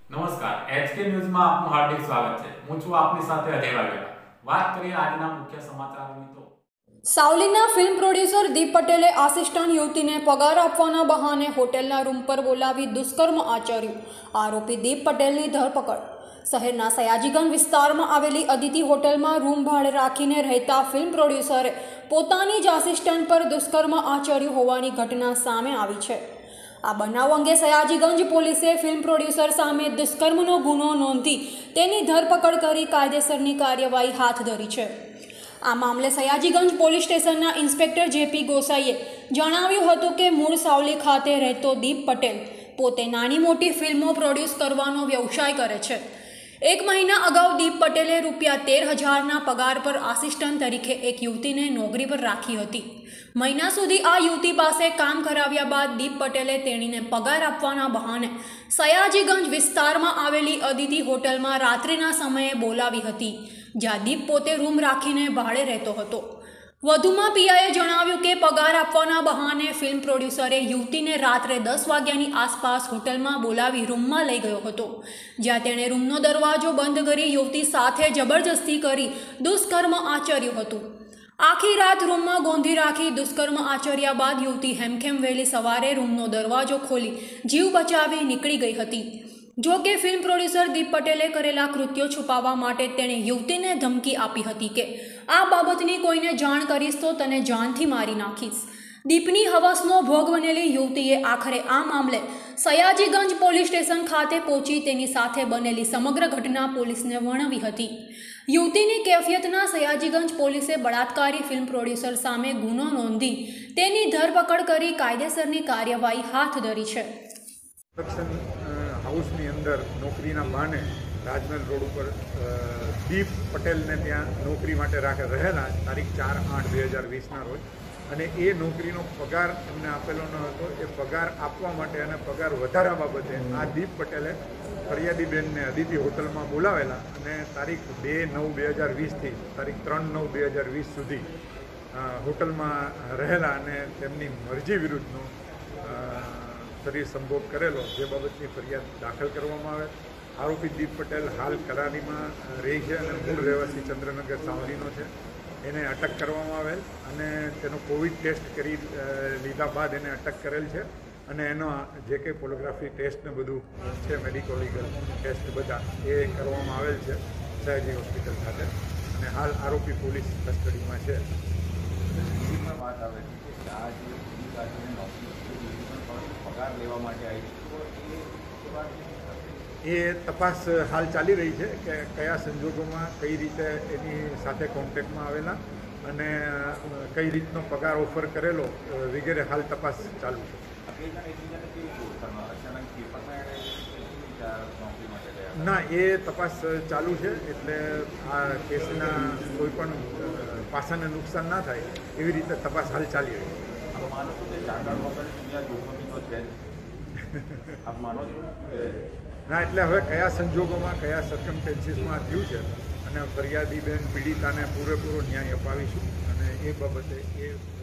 નમસ્કાર એચકે ન્યૂઝમાં આપનું હાર્દિક સ્વાગત છે। હું છું આપની સાથે અજય વાઘેલા। વાત કરીએ આજના મુખ્ય સમાચારોની તો સાવલીના ફિલ્મ પ્રોડ્યુસર દીપ પટેલે આસિસ્ટન્ટ યુવતીને પગાર આપવાના બહાને હોટેલના રૂમ પર બોલાવી દુષ્કર્મ આચર્યું। આરોપી દીપ પટેલની ધરપકડ। શહેરના સયાજીગંજ વિસ્તારમાં આવેલી અદિતિ હોટલમાં રૂમ ભાડે રાખીને રહેતા ફિલ્મ પ્રોડ્યુસરે પોતાની જ આસિસ્ટન્ટ પર દુષ્કર્મ આચર્યું હોવાની ઘટના સામે આવી છે। આ બનાવ અંગે સયાજીગંજ પોલીસે ફિલ્મ પ્રોડ્યુસર સામે દુષ્કર્મનો ગુનો નોંધી તેની ધરપકડ કરી કાયદેસરની કાર્યવાહી હાથ ધરી છે। આ મામલે સયાજીગંજ પોલીસ સ્ટેશનના ઇન્સ્પેક્ટર જેપી ગોસાઈએ જણાવ્યું હતું કે મૂળ સાવલી ખાતે રહેતો દીપ પટેલ પોતે નાની મોટી ફિલ્મો પ્રોડ્યુસ કરવાનો વ્યવસાય કરે છે। 1 મહિના અગાઉ દીપ પટેલે ₹13,000ના પગાર પર આસિસ્ટન્ટ તરીકે એક યુવતીને નોકરી પર રાખી હતી। મહિના સુધી આ યુવતી પાસે કામ કરાવ્યા બાદ દીપ પટેલે તેણીને પગાર આપવાના બહાને સયાજીગંજ વિસ્તારમાં આવેલી અદિતિ હોટલમાં રાત્રિના સમયે બોલાવી હતી, જ્યાં દીપ પોતે રૂમ રાખીને ભાડે રહેતો હતો। વધુમાં પીઆઈએ જણાવ્યું કે પગાર આપવાના બહાને ફિલ્મ પ્રોડ્યુસરે યુવતીને રાત્રે 10 વાગ્યાની આસપાસ હોટલમાં બોલાવી રૂમમાં લઈ ગયો હતો, જ્યાં તેણે રૂમનો દરવાજો બંધ કરી યુવતી સાથે જબરજસ્તી કરી દુષ્કર્મ આચર્યું હતું। આખી રાત રૂમમાં ગોંધી રાખી દુષ્કર્મ આચર્યા બાદ યુવતી હેમખેમ વહેલી સવારે રૂમનો દરવાજો ખોલી જીવ બચાવી નીકળી ગઈ હતી। જો કે ફિલ્મ પ્રોડ્યુસર દીપ પટેલે કરેલા કૃત્યો છુપાવવા માટે તેણે યુવતીને ધમકી આપી હતી કે આ બાબતની કોઈને જાણ કરીશ તો તને જાનથી મારી નાખીશ। દીપની હવસનો ભોગ બનેલી યુવતીએ આખરે આ મામલે સયાજીગંજ પોલીસ સ્ટેશન ખાતે પહોંચી તેની સાથે બનેલી સમગ્ર ઘટના પોલીસને વર્ણવી હતી। યુવતીની કેફિયતના સયાજીગંજ પોલીસે બળાત્કારી ફિલ્મ પ્રોડ્યુસર સામે ગુનો નોંધી તેની ધરપકડ કરી કાયદેસરની કાર્યવાહી હાથ ધરી છે। હાઉસની અંદર નોકરીના બહાને રાજમહેલ રોડ ઉપર દીપ પટેલને ત્યાં નોકરી માટે રહેલા તારીખ 4/8/2020ના રોજ, અને એ નોકરીનો પગાર એમને આપેલો ન હતો। એ પગાર આપવા માટે અને પગાર વધારા બાબતે આ દીપ પટેલે ફરિયાદીબેનને અદિતિ હોટલમાં બોલાવેલા અને તારીખ 2/9/2020થી તારીખ 3/9/2020 સુધી હોટલમાં રહેલા અને તેમની મરજી વિરુદ્ધનો શરીર સંભોગ કરેલો, જે બાબતની ફરિયાદ દાખલ કરવામાં આવેલ। આરોપી દીપ પટેલ હાલ કરારીમાં રહી છે અને મૂળ રહેવાસી ચંદ્રનગર સાવલીનો છે। એને અટક કરવામાં આવેલ અને તેનો કોવિડ ટેસ્ટ કરી લીધા બાદ એને અટક કરેલ છે અને એનો જે કંઈ પોલોગ્રાફી ટેસ્ટ ને બધું છે, મેડિકો લીગલ ટેસ્ટ બધા એ કરવામાં આવેલ છે સયાજી હોસ્પિટલ ખાતે, અને હાલ આરોપી પોલીસ કસ્ટડીમાં છે। વાત આવે છે કે આ જે પગાર લેવા માટે આવી એ તપાસ હાલ ચાલી રહી છે કે કયા સંજોગોમાં કઈ રીતે એની સાથે કોન્ટેક્ટમાં આવેલા અને કઈ રીતનો પગાર ઓફર કરેલો વગેરે હાલ તપાસ ચાલુ છે। ના, એ તપાસ ચાલુ છે, એટલે આ કેસના કોઈ પણ પાસાને નુકસાન ના થાય એવી રીતે તપાસ હાલ ચાલી રહી છે। ના, એટલે હવે કયા સંજોગોમાં કયા સર્કમસ્ટન્સીસમાં થયું છે અને ફરિયાદીબેન પીડિતાને પૂરેપૂરો ન્યાય અપાવીશું અને એ બાબતે એ